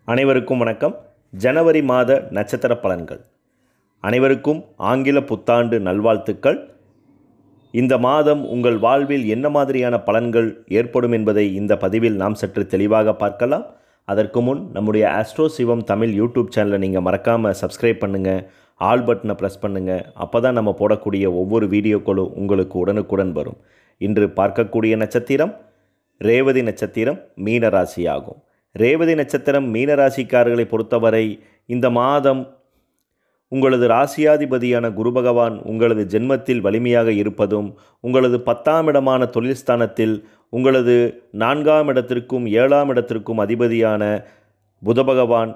அனைவருக்கும் வணக்கம். ஜனவரி மாத நட்சத்திர பலன்கள். அனைவருக்கும் ஆங்கில புத்தாண்டு நல்வாழ்த்துக்கள். இந்த மாதம் உங்கள் வாழ்வில் என்ன மாதிரியான பலன்கள் ஏற்படும் என்பதை இந்த பதிவில் நாம் சற்று தெளிவாக பார்க்கலாம். அதற்கு முன் நம்முடைய ஆஸ்ட்ரோ சிவம் தமிழ் யூடியூப் சேனலை நீங்கள் மறக்காமல் சப்ஸ்கிரைப் பண்ணுங்கள், ஆல் பட்டனை ப்ரெஸ் பண்ணுங்கள். அப்போ தான் நம்ம போடக்கூடிய ஒவ்வொரு வீடியோக்களும் உங்களுக்கு உடனுக்குடன் வரும். இன்று பார்க்கக்கூடிய நட்சத்திரம் ரேவதி நட்சத்திரம், மீனராசி ஆகும். ரேவதி நட்சத்திரம் மீனராசிக்காரர்களை பொறுத்தவரை இந்த மாதம் உங்களது ராசியாதிபதியான குரு பகவான் உங்களது ஜென்மத்தில் வலிமையாக இருப்பதும், உங்களது 10ஆம் இடமான தொழில் ஸ்தானத்தில் உங்களது 4ஆம் இடத்திற்கும் 7ஆம் இடத்திற்கும் அதிபதியான புத பகவான்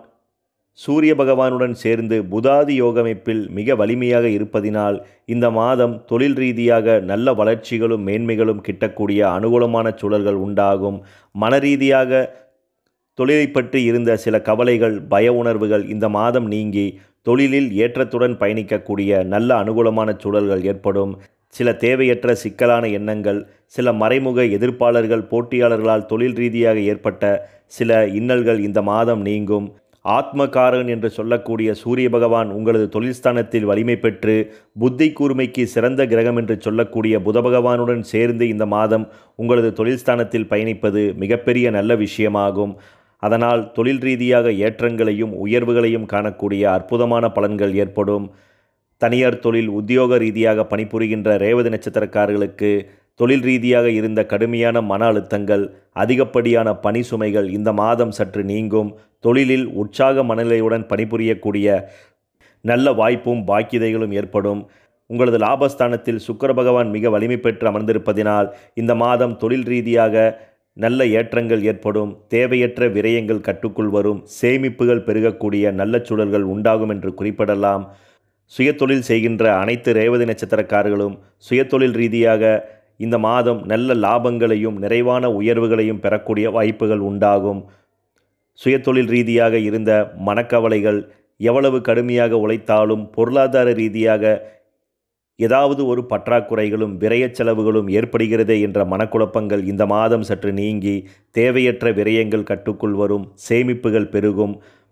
சூரிய பகவானுடன் சேர்ந்து புதாதி யோகமைப்பில் மிக வலிமையாக இருப்பதினால் இந்த மாதம் தொழில் ரீதியாக நல்ல வளர்ச்சிகளும் மேன்மைகளும் கிட்டக்கூடிய அனுகூலமான சூழல்கள் உண்டாகும். மன ரீதியாக தொழிலை பற்றி இருந்த சில கவலைகள், பய உணர்வுகள் இந்த மாதம் நீங்கி தொழிலில் ஏற்றத்துடன் பயணிக்கக்கூடிய நல்ல அனுகூலமான சூழல்கள் ஏற்படும். சில தேவையற்ற சிக்கலான எண்ணங்கள், சில மறைமுக எதிர்ப்பாளர்கள், போட்டியாளர்களால் தொழில் ரீதியாக ஏற்பட்ட சில இன்னல்கள் இந்த மாதம் நீங்கும். ஆத்மகாரகன் என்று சொல்லக்கூடிய சூரிய பகவான் உங்களது தொழில்ஸ்தானத்தில் வலிமை பெற்று புத்தி கூர்மைக்கு சிறந்த கிரகம் என்று சொல்லக்கூடிய புத பகவானுடன் சேர்ந்து இந்த மாதம் உங்களது தொழில்ஸ்தானத்தில் பயணிப்பது மிகப்பெரிய நல்ல விஷயமாகும். அதனால் தொழில் ரீதியாக ஏற்றங்களையும் உயர்வுகளையும் காணக்கூடிய அற்புதமான பலன்கள் ஏற்படும். தனியார் தொழில், உத்தியோக ரீதியாக பணிபுரிகின்ற ரேவதி நட்சத்திரக்காரர்களுக்கு தொழில் ரீதியாக இருந்த கடுமையான மன அழுத்தங்கள், அதிகப்படியான பணி சுமைகள் இந்த மாதம் சற்று நீங்கும். தொழிலில் உற்சாக மனநிலையுடன் பணிபுரியக்கூடிய நல்ல வாய்ப்பும் பாக்கியதைகளும் ஏற்படும். உங்களது லாபஸ்தானத்தில் சுக்கிர பகவான் மிக வலிமை பெற்று அமர்ந்திருப்பதினால் இந்த மாதம் தொழில் ரீதியாக நல்ல ஏற்றங்கள் ஏற்படும். தேவையற்ற விரயங்கள் கட்டுக்குள் வரும். சேமிப்புகள் பெருகக்கூடிய நல்ல சூழல்கள் உண்டாகும் என்று குறிப்பிடலாம். சுயதொழில் செய்கின்ற அனைத்து ரேவதி நட்சத்திரக்காரர்களும் சுயதொழில் ரீதியாக இந்த மாதம் நல்ல லாபங்களையும் நிறைவான உயர்வுகளையும் பெறக்கூடிய வாய்ப்புகள் உண்டாகும். சுயதொழில் ரீதியாக இருந்த மனக்கவலைகள், எவ்வளவு கடுமையாக உழைத்தாலும் பொருளாதார ரீதியாக ஏதாவது ஒரு பற்றாக்குறைகளும் விரய செலவுகளும் ஏற்படுகிறதே என்ற மனக்குழப்பங்கள் இந்த மாதம் சற்று நீங்கி தேவையற்ற விரயங்கள் கட்டுக்குள் வரும். சேமிப்புகள் பெருகும்.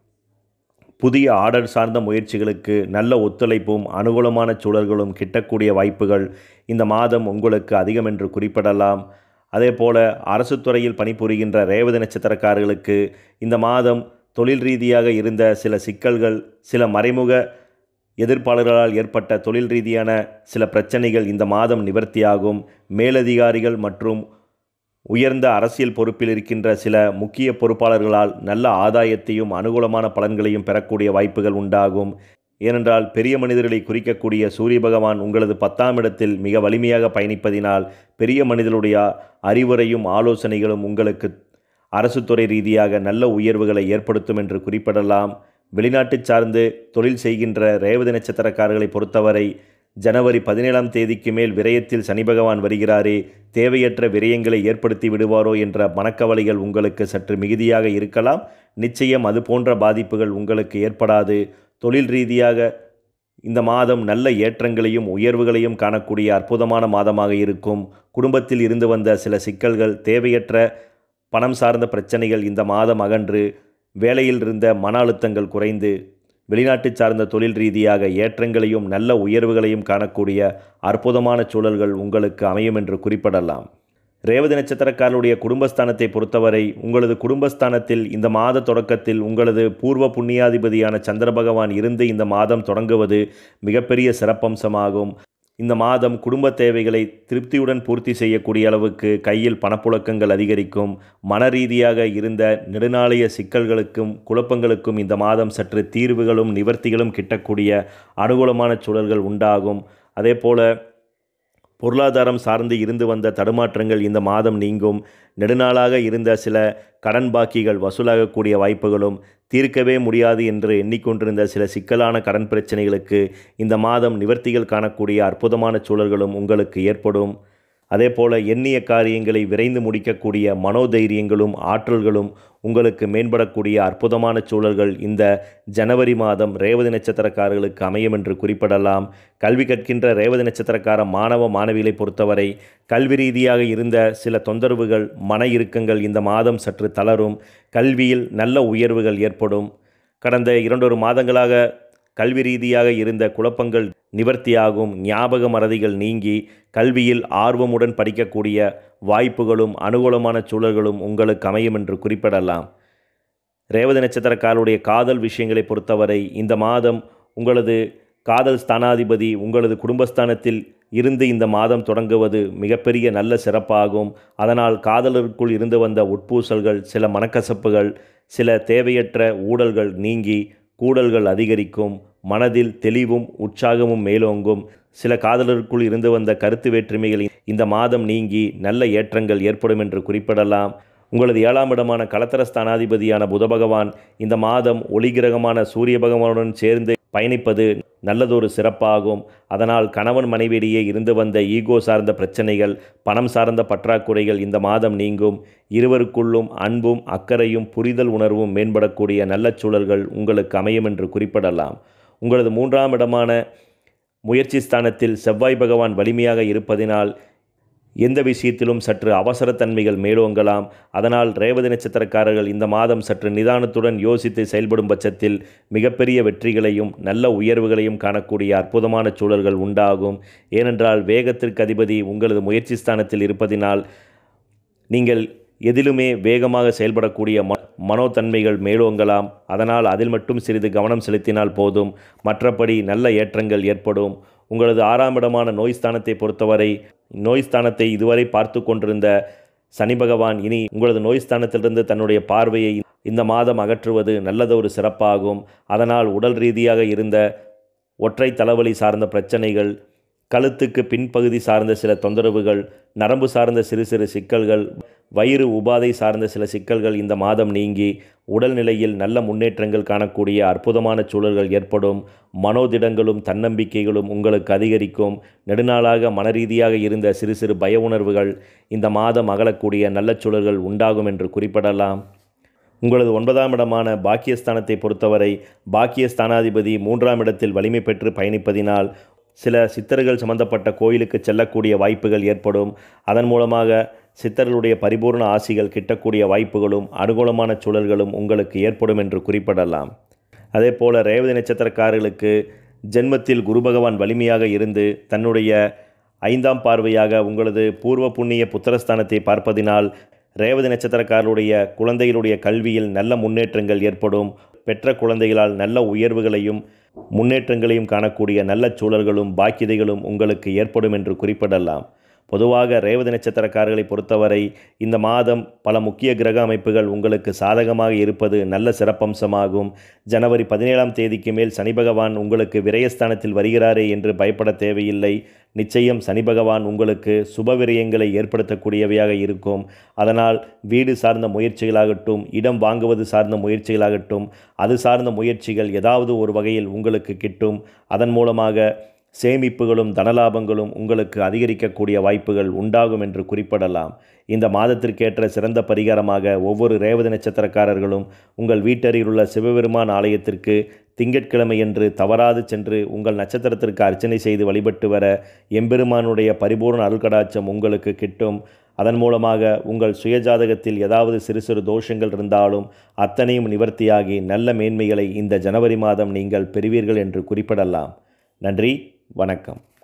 புதிய ஆர்டர் சார்ந்த முயற்சிகளுக்கு நல்ல ஒத்துழைப்பும் அனுகூலமான சூழல்களும் கிட்டக்கூடிய வாய்ப்புகள் இந்த மாதம் உங்களுக்கு அதிகம் என்று குறிப்பிடலாம். அதேபோல அரசு துறையில் பணிபுரிகின்ற ரேவதி நட்சத்திரக்காரர்களுக்கு இந்த மாதம் தொழில் ரீதியாக இருந்த சில சிக்கல்கள், சில மறைமுக எதிர்ப்பாளர்களால் ஏற்பட்ட தொழில் ரீதியான சில பிரச்சனைகள் இந்த மாதம் நிவர்த்தியாகும். மேலதிகாரிகள் மற்றும் உயர்ந்த அரசியல் பொறுப்பில் இருக்கின்ற சில முக்கிய பொறுப்பாளர்களால் நல்ல ஆதாயத்தையும் அனுகூலமான பலன்களையும் பெறக்கூடிய வாய்ப்புகள் உண்டாகும். ஏனென்றால் பெரிய மனிதர்களை குறிக்கக்கூடிய சூரிய பகவான் உங்களது 10ஆம் இடத்தில் மிக வலிமையாக பயணிப்பதினால் பெரிய மனிதர்களுடைய அறிவுரையும் ஆலோசனைகளும் உங்களுக்கு அரசு துறை ரீதியாக நல்ல உயர்வுகளை ஏற்படுத்தும் என்று குறிப்பிடலாம். வெளிநாட்டு சார்ந்து தொழில் செய்கின்ற ரேவதி நட்சத்திரக்காரர்களை பொறுத்தவரை ஜனவரி 17ஆம் தேதிக்கு மேல் விரயத்தில் சனி பகவான் வருகிறாரே, தேவையற்ற விரயங்களை ஏற்படுத்தி விடுவாரோ என்ற மனக்கவலைகள் உங்களுக்கு சற்று மிகுதியாக இருக்கலாம். நிச்சயம் அது போன்ற பாதிப்புகள் உங்களுக்கு ஏற்படாது. தொழில் ரீதியாக இந்த மாதம் நல்ல ஏற்றங்களையும் உயர்வுகளையும் காணக்கூடிய அற்புதமான மாதமாக இருக்கும். குடும்பத்தில் இருந்து வந்த சில சிக்கல்கள், தேவையற்ற பணம் சார்ந்த பிரச்சனைகள் இந்த மாதம் அகன்று வேலையில் இருந்த மன அழுத்தங்கள் குறைந்து வெளிநாட்டு சார்ந்த தொழில் ரீதியாக ஏற்றங்களையும் நல்ல உயர்வுகளையும் காணக்கூடிய அற்புதமான சூழல்கள் உங்களுக்கு அமையும் என்று குறிப்பிடலாம். ரேவதி நட்சத்திரக்காரருடைய குடும்பஸ்தானத்தை பொறுத்தவரை உங்களது குடும்பஸ்தானத்தில் இந்த மாத தொடக்கத்தில் உங்களது பூர்வ புண்ணியாதிபதியான சந்திர பகவான் இருந்து இந்த மாதம் தொடங்குவது மிகப்பெரிய சிறப்பம்சமாகும். இந்த மாதம் குடும்ப தேவைகளை திருப்தியுடன் பூர்த்தி செய்யக்கூடிய அளவுக்கு கையில் பணப்புழக்கங்கள் அதிகரிக்கும். மன ரீதியாக இருந்த நெடுநாளைய சிக்கல்களுக்கும் குழப்பங்களுக்கும் இந்த மாதம் சற்று தீர்வுகளும் நிவர்த்திகளும் கிட்டக்கூடிய அனுகூலமான சூழல்கள் உண்டாகும். அதேபோல பொருளாதாரம் சார்ந்து இருந்து வந்த தடுமாற்றங்கள் இந்த மாதம் நீங்கும். நெடுநாளாக இருந்த சில கடன் பாக்கிகள் வசூலாகக்கூடிய வாய்ப்புகளும், தீர்க்கவே முடியாது என்று எண்ணிக்கொண்டிருந்த சில சிக்கலான கடன் பிரச்சனைகளுக்கு இந்த மாதம் நிவர்த்திகள் காணக்கூடிய அற்புதமான சூழல்களும் உங்களுக்கு ஏற்படும். அதேபோல எண்ணிய காரியங்களை விரைந்து முடிக்கக்கூடிய மனோதைரியங்களும் ஆற்றல்களும் உங்களுக்கு மேம்படக்கூடிய அற்புதமான சூழல்கள் இந்த ஜனவரி மாதம் ரேவதி நட்சத்திரக்காரர்களுக்கு அமையும் என்று குறிப்பிடலாம். கல்வி கற்கின்ற ரேவதி நட்சத்திரக்கார மாணவ மாணவிகளை பொறுத்தவரை கல்வி ரீதியாக இருந்த சில தொந்தரவுகள், மன இறுக்கங்கள் இந்த மாதம் சற்று தளரும். கல்வியில் நல்ல உயர்வுகள் ஏற்படும். கடந்த 2 மாதங்களாக கல்வி ரீதியாக இருந்த குழப்பங்கள் நிவர்த்தியாகும். ஞாபக மறதிகள் நீங்கி கல்வியில் ஆர்வமுடன் படிக்கக்கூடிய வாய்ப்புகளும் அனுகூலமான சூழல்களும் உங்களுக்கு அமையும் என்று குறிப்பிடலாம். ரேவதி நட்சத்திரக்காரருடைய காதல் விஷயங்களை பொறுத்தவரை இந்த மாதம் உங்களது காதல் ஸ்தானாதிபதி உங்களது குடும்பஸ்தானத்தில் இருந்து இந்த மாதம் தொடங்குவது மிகப்பெரிய நல்ல சிறப்பாகும். அதனால் காதலருக்குள் இருந்து வந்த உட்பூசல்கள், சில மனக்கசப்புகள், சில தேவையற்ற ஊடல்கள் நீங்கி கூடல்கள் அதிகரிக்கும். மனதில் தெளிவும் உற்சாகமும் மேலோங்கும். சில காதலருக்குள் இருந்து வந்த கருத்து வேற்றுமைகள் இந்த மாதம் நீங்கி நல்ல ஏற்றங்கள் ஏற்படும் என்று குறிப்பிடலாம். உங்களது 7ஆம் இடமான கலத்தரஸ்தானாதிபதியான புத பகவான் இந்த மாதம் ஒளிகிரகமான சூரிய பகவானுடன் சேர்ந்து பயணிப்பது நல்லதொரு சிறப்பாகும். அதனால் கணவன் மனைவியிடையே இருந்து வந்த ஈகோ சார்ந்த பிரச்சனைகள், பணம் சார்ந்த பற்றாக்குறைகள் இந்த மாதம் நீங்கும். இருவருக்குள்ளும் அன்பும் அக்கறையும் புரிதல் உணர்வும் மேம்படக்கூடிய நல்ல சூழல்கள் உங்களுக்கு அமையும் என்று குறிப்பிடலாம். உங்களது 3ஆம் இடமான முயற்சி ஸ்தானத்தில் செவ்வாய் பகவான் வலிமையாக இருப்பதினால் எந்த விஷயத்திலும் சற்று அவசரத்தன்மைகள் மேலோங்கலாம். அதனால் ரேவதி நட்சத்திரக்காரர்கள் இந்த மாதம் சற்று நிதானத்துடன் யோசித்து செயல்படும் பட்சத்தில் மிகப்பெரிய வெற்றிகளையும் நல்ல உயர்வுகளையும் காணக்கூடிய அற்புதமான சூழல்கள் உண்டாகும். ஏனென்றால் வேகத்திற்கு அதிபதி உங்களது முயற்சி ஸ்தானத்தில் இருப்பதினால் நீங்கள் எதிலுமே வேகமாக செயல்படக்கூடிய மனோதன்மைகள் மேலோங்கலாம். அதனால் அதில் மட்டும் சிறிது கவனம் செலுத்தினால் போதும். மற்றபடி நல்ல ஏற்றங்கள் ஏற்படும். உங்களது 6ஆம் இடமான நோய் ஸ்தானத்தை பொறுத்தவரை நோய் ஸ்தானத்தை இதுவரை பார்த்து கொண்டிருந்த சனி பகவான் இனி உங்களது நோய் ஸ்தானத்திலிருந்து தன்னுடைய பார்வையை இந்த மாதம் அகற்றுவது நல்லதொரு சிறப்பாகும். அதனால் உடல் ரீதியாக இருந்த ஒற்றை தலைவலி சார்ந்த பிரச்சனைகள், கழுத்துக்கு பின்பகுதி சார்ந்த சில தொந்தரவுகள், நரம்பு சார்ந்த சிறு சிறு சிக்கல்கள், வயிறு உபாதை சார்ந்த சில சிக்கல்கள் இந்த மாதம் நீங்கி உடல்நிலையில் நல்ல முன்னேற்றங்கள் காணக்கூடிய அற்புதமான சூழல்கள் ஏற்படும். மனோதிடங்களும் தன்னம்பிக்கைகளும் உங்களுக்கு அதிகரிக்கும். நெடுநாளாக மனரீதியாக இருந்த சிறு சிறு பய உணர்வுகள் இந்த மாதம் அகலக்கூடிய நல்ல சூழல்கள் உண்டாகும் என்று குறிப்பிடலாம். உங்களது 9ஆம் இடமான பாக்கியஸ்தானத்தை பொறுத்தவரை பாக்கியஸ்தானாதிபதி 3ஆம் இடத்தில் வலிமை பெற்று பயணிப்பதினால் சில சித்தர்கள் சம்பந்தப்பட்ட கோயிலுக்கு செல்லக்கூடிய வாய்ப்புகள் ஏற்படும். அதன் மூலமாக சித்தர்களுடைய பரிபூர்ண ஆசிகள் கிட்டக்கூடிய வாய்ப்புகளும் அனுகூலமான சூழல்களும் உங்களுக்கு ஏற்படும் என்று குறிப்பிடலாம். அதே போல் ரேவதி நட்சத்திரக்காரர்களுக்கு ஜென்மத்தில் குரு பகவான் வலிமையாக இருந்து தன்னுடைய 5ஆம் பார்வையாக உங்களது பூர்வ புண்ணிய புத்திரஸ்தானத்தை பார்ப்பதினால் ரேவதி நட்சத்திரக்காரருடைய குழந்தைகளுடைய கல்வியில் நல்ல முன்னேற்றங்கள் ஏற்படும். பெற்ற குழந்தைகளால் நல்ல உயர்வுகளையும் முன்னேற்றங்களையும் காணக்கூடிய நல்ல சூழல்களும் பாக்கியதைகளும் உங்களுக்கு ஏற்படும் என்று குறிப்பிடலாம். பொதுவாக ரேவதி நட்சத்திரக்காரர்களை பொறுத்தவரை இந்த மாதம் பல முக்கிய கிரக அமைப்புகள் உங்களுக்கு சாதகமாக இருப்பது நல்ல சிறப்பம்சமாகும். ஜனவரி 17ஆம் தேதிக்கு மேல் சனி பகவான் உங்களுக்கு விரயஸ்தானத்தில் வருகிறாரே என்று பயப்பட தேவையில்லை. நிச்சயம் சனி பகவான் உங்களுக்கு சுப விரயங்களை ஏற்படுத்தக்கூடியவையாக இருக்கும். அதனால் வீடு சார்ந்த முயற்சிகளாகட்டும், இடம் வாங்குவது சார்ந்த முயற்சிகளாகட்டும், அது சார்ந்த முயற்சிகள் ஏதாவது ஒரு வகையில் உங்களுக்கு கிட்டும். அதன் மூலமாக சேமிப்புகளும் தனலாபங்களும் உங்களுக்கு அதிகரிக்கக்கூடிய வாய்ப்புகள் உண்டாகும் என்று குறிப்பிடலாம். இந்த மாதத்திற்கேற்ற சிறந்த பரிகாரமாக ஒவ்வொரு ரேவதி நட்சத்திரக்காரர்களும் உங்கள் வீட்டருகில் உள்ள சிவபெருமான் ஆலயத்திற்கு திங்கட்கிழமையன்று தவறாது சென்று உங்கள் நட்சத்திரத்திற்கு அர்ச்சனை செய்து வழிபட்டு வர எம்பெருமானுடைய பரிபூர்ண அருள்கடாட்சம் உங்களுக்கு கிட்டும். அதன் மூலமாக உங்கள் சுயஜாதகத்தில் ஏதாவது சிறு சிறு தோஷங்கள் இருந்தாலும் அத்தனையும் நிவர்த்தியாகி நல்ல மேன்மைகளை இந்த ஜனவரி மாதம் நீங்கள் பெறுவீர்கள் என்று குறிப்பிடலாம். நன்றி, வணக்கம்.